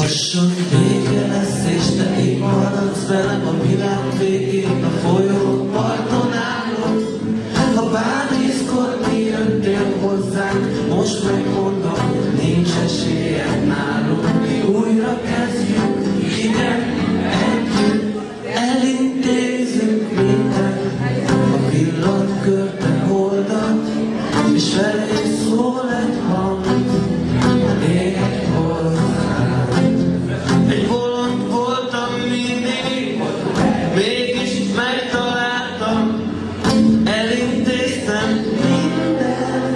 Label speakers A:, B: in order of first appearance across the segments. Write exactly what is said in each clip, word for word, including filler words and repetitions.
A: Lassan vége lesz, és te itt maradsz velem a világ végén, a folyó parton állok. Ha bámészkor mi jöttél hozzánk, most megmondom, nincs esélyed nálunk. Újra kezdjük, igen, együtt elintézünk mindent. A villanykörte holdat, és felé szól egy hang. Ég hozzám. Egy bolond voltam mindig, mégis megtaláltam, elintéztem mindent.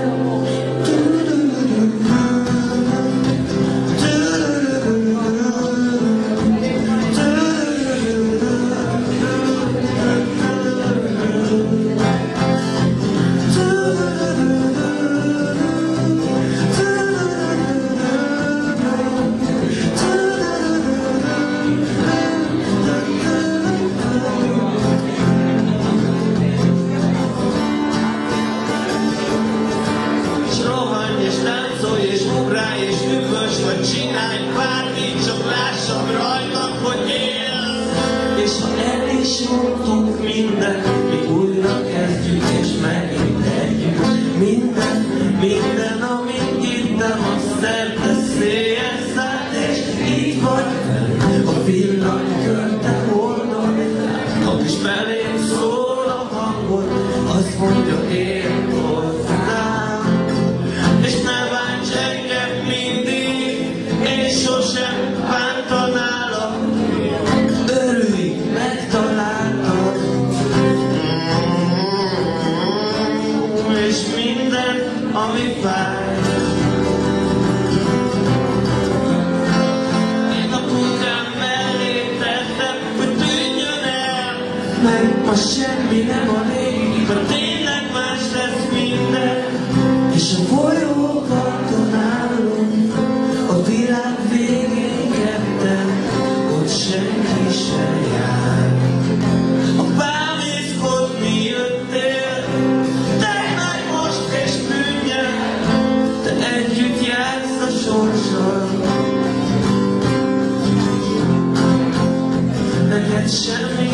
A: És ugrálj és üvös, vagy csinálj bármit, csak lássam rajtad, hogy élsz. És ha el is mondtunk mindent, mi újra kezdjük, és megint együtt. Minden, minden, amit ittem, azt szerte széjjel szállt, és így vagy velem. A villanykörte oldal, ha is felém szól a hangod, azt mondja, én hozzám. És ne bánts engem mindig, én sosem bántanálak. Örülj, megtaláltad. És minden, ami fáj. Én a kunkám mellé tettem, hogy tűnjön el. Mert ma semmi nem a régi, ha tényleg más lesz minden. És a folyó parton állunk, a világ végén ketten, ott senki se jár. A bámészkor mi jöttél, te meg most és bűnnyel, te együtt jársz a sorssal. Neked semmi